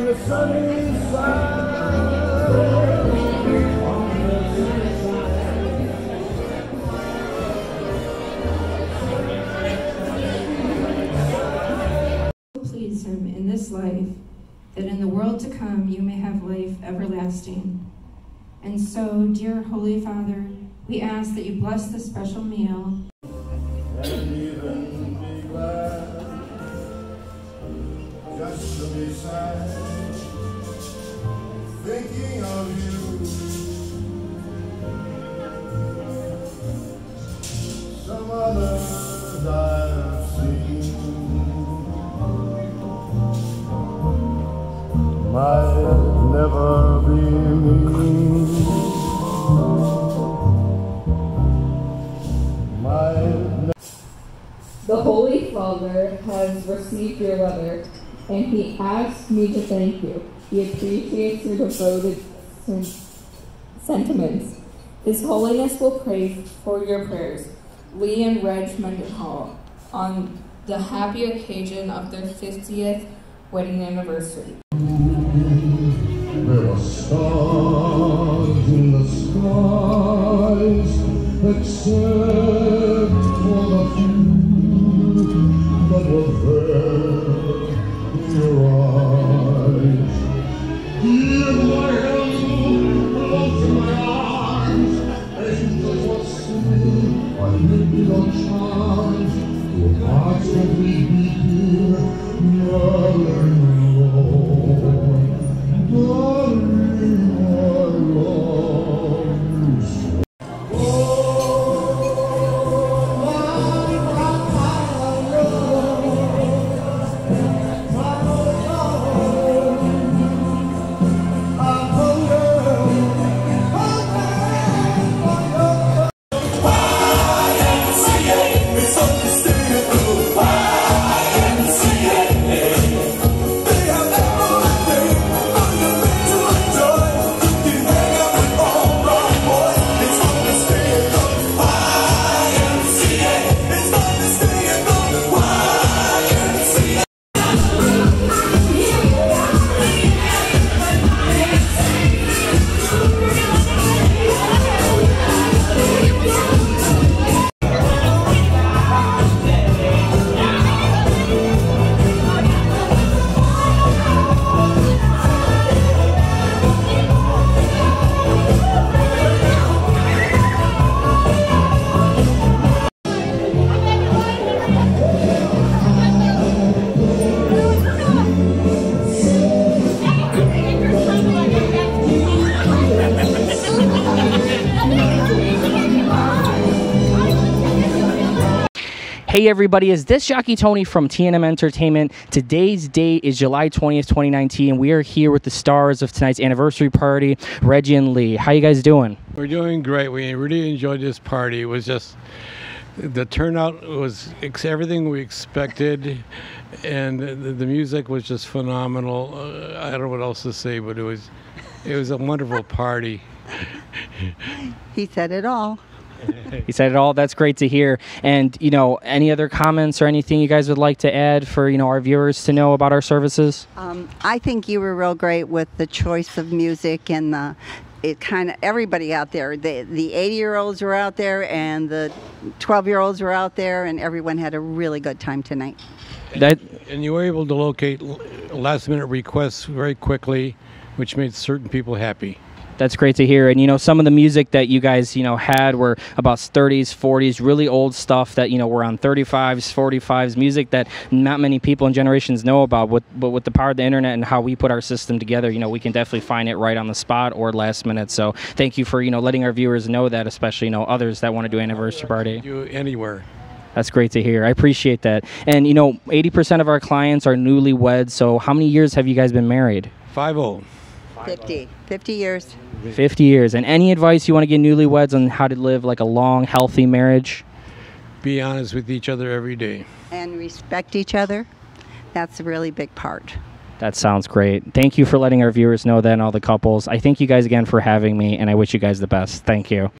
the sunny side. Please him in this life, that in the world to come you may have life everlasting. And so, dear Holy Father, we ask that you bless this special meal. And even be glad, just to be sad, thinking of you. Some others I've seen might never be me. The Holy Father has received your letter, and he asks me to thank you. He appreciates your devoted sentiments. His Holiness will pray for your prayers, Lee and Reg Mendenhall, on the happy occasion of their 50th wedding anniversary. There are stars in the skies, except for the few that were there in your eyes. Give my hand, love to my arms, angels will sing, I need no charms, to hearts that we beat, darling. Hey everybody, is this jockey Toni from T&M Entertainment. Today's date is July 20th, 2019, and we are here with the stars of tonight's anniversary party, Regee and Lee. How you guys doing? We're doing great. We really enjoyed this party. It was just, the turnout was everything we expected, and the music was just phenomenal. I don't know what else to say, but it was a wonderful party. He said it all. He said it all. That's great to hear. And, you know, any other comments or anything you guys would like to add for, you know, our viewers to know about our services? I think you were real great with the choice of music and it kind of everybody out there. The 80-year-olds were out there and the 12-year-olds were out there, and everyone had a really good time tonight. And you were able to locate last-minute requests very quickly, which made certain people happy. That's great to hear. And, you know, some of the music that you guys, you know, had were about 30s, 40s, really old stuff that, you know, were on 35s, 45s, music that not many people and generations know about. But with the power of the internet and how we put our system together, you know, we can definitely find it right on the spot or last minute. So thank you for, you know, letting our viewers know that, especially, you know, others that want to do an anniversary party. Do anywhere. That's great to hear. I appreciate that. And, you know, 80% of our clients are newlyweds. So how many years have you guys been married? 50. 50 years. 50 years. And any advice you want to give newlyweds on how to live like a long, healthy marriage? Be honest with each other every day. And respect each other. That's a really big part. That sounds great. Thank you for letting our viewers know that and all the couples. I thank you guys again for having me, and I wish you guys the best. Thank you.